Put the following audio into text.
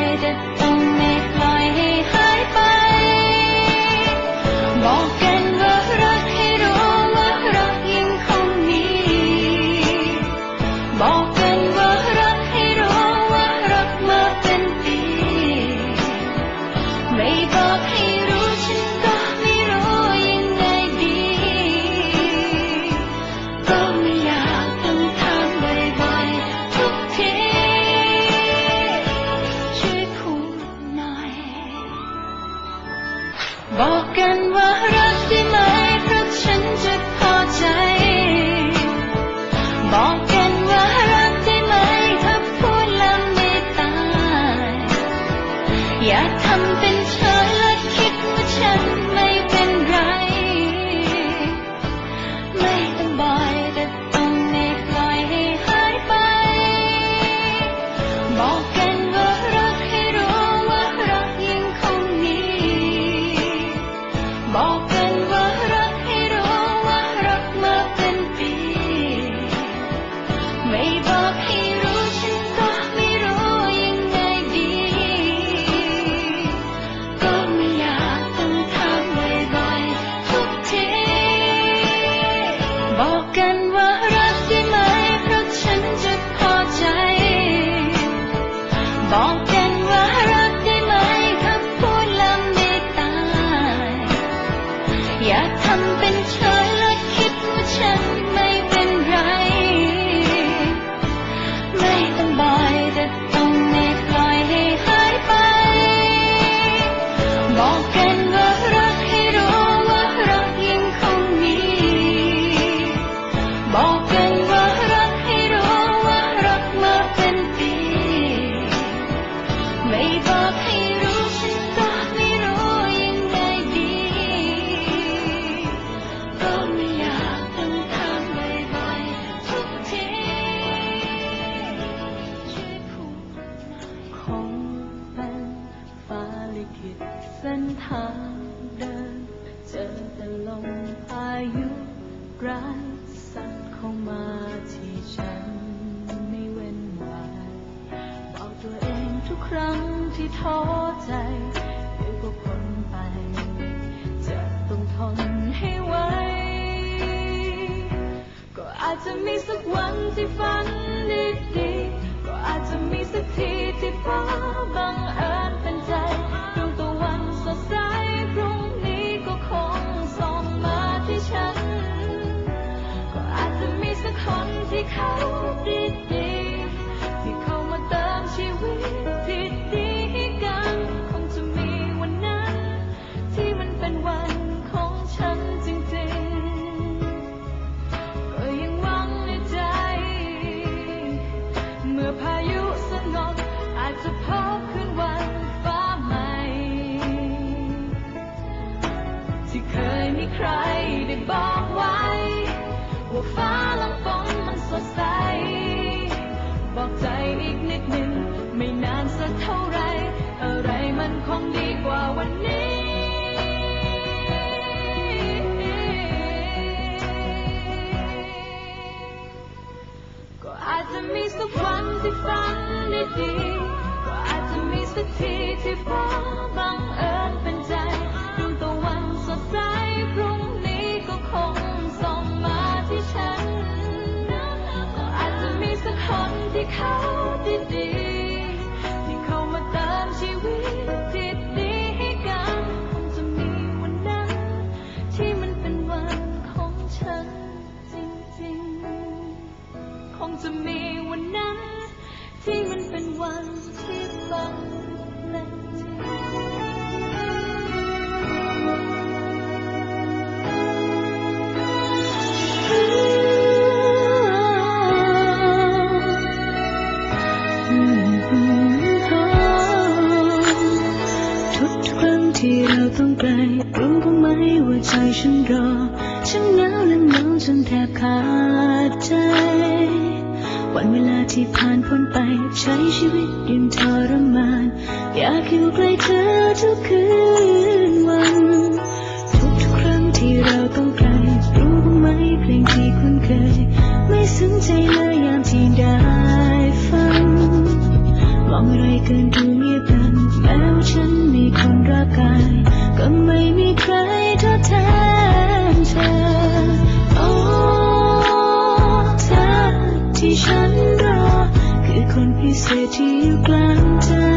จะต้องไม่ปล่อยให้หายไปบอกกันว่ารักให้รู้ว่ารักยังคงมีบอกกันว่ารักให้รู้ว่ารักมาเป็นปีไม่บอกให้รู้ฉันก็ไม่รู้ยังไงดีก็ไม่อยากต้องถามบ่อยๆทุกทีช่วยพูดหน่อยบอกกันว่ารักได้ไหมเพราะฉันจะพอใจบอกกันว่ารักได้ไหมถ้าพูดแล้วไม่ตายอย่าทำเป็นเฉยและคิดว่าฉันไม่เป็นไรไม่ต้องบ่อยแต่ต้องไม่ปล่อยให้หายไปบอกกันว่ารักให้รู้ว่ารักยังคงมีบอกกันว่ารักให้รู้ว่ารักมาเป็นปีไม่บอกให้รู้ฉันก็ไม่รู้ยังไงดีก็ไม่อยากต้องถามบ่อยๆทุกทีบอกกันว่ารักได้ไหมเพราะฉันจะพอใจบอกกันว่ารักได้ไหมถ้าพูดแล้วไม่ตายอย่าทำเป็นเฉยและคิดว่าฉันไม่เป็นไรไม่ต้องบ่อยแต่ต้องไม่ปล่อยให้หายไปบอกกันว่ารักให้รู้ว่ารักยังคงมีบอกกันว่ารักให้รู้ว่ารักมาเป็นปีไม่บอกให้รู้ฉันก็ไม่รู้ยังไงดีก็ไม่อยากต้องถามบ่อยๆทุกทีช่วยพูดหน่อยคงเป็นฟ้าลิขิตเส้นทางเดินเจอแต่ลมพายุร้ายสัดเข้ามาที่ฉันไม่เว้นวันบอกตัวเองทุกครั้งที่ท้อใจเดี๋ยวก็พ้นไปจะต้องทนให้ไหวก็อาจจะมีสักวันที่ฝันดีๆก็อาจจะมีสักทีที่ฟ้าบังเอิญเป็นใจดวงตะวันสดใสพรุ่งนี้ก็คงส่องมาที่ฉันก็อาจจะมีสักคนที่เขาดีๆที่เข้ามาเติมชีวิตที่ดีให้กันคงจะมีวันนั้นที่มันเป็นวันของฉันจริงๆก็ยังหวังในใจเมื่อพายุสงบอาจจะพบคืนวันฟ้าใหม่ที่เคยมีใครได้บอกไว้ว่าฟ้าหลังฝนมันสดใสบอกใจอีกนิดหนึ่งไม่นานสักเท่าไรอะไรมันคงดีกว่าวันนี้ก็อาจจะมีสักวันที่ฝันดีๆก็อาจจะมีสักทีที่ฟ้าบังเอิญเป็นใจดวงตะวันสดใสพรุ่งนี้ก็คงส่องมาที่ฉันก็อาจจะมีสักคนที่เขาดีๆที่เข้ามาเติมชีวิตที่ดีให้กันคงจะมีวันนั้นที่มันเป็นวันของฉันจริงๆคงจะมีวันนั้นที่มันเป็นวันที่ฝันเป็นจริงทุกครั้งที่เราต้องไกลรู้บ้างไหมว่าใจฉันรอฉันเหงาและเหงาจนแทบขาดใจวันเวลาที่ผ่านพ้นไปใช้ชีวิตยังทรมานอยากอยู่ใกล้เธอทุกคืนวันทุกครั้งที่เราต้องไกลรู้บ้างไหมเพลงที่คุ้นเคยไม่สนใจเลยยามที่ได้ฟังมองอะไรเกินดูเงียบไปรทดแทนเธอโอ้เธอที่ฉันรอคือคนพิเศษที่อยู่กลางใจ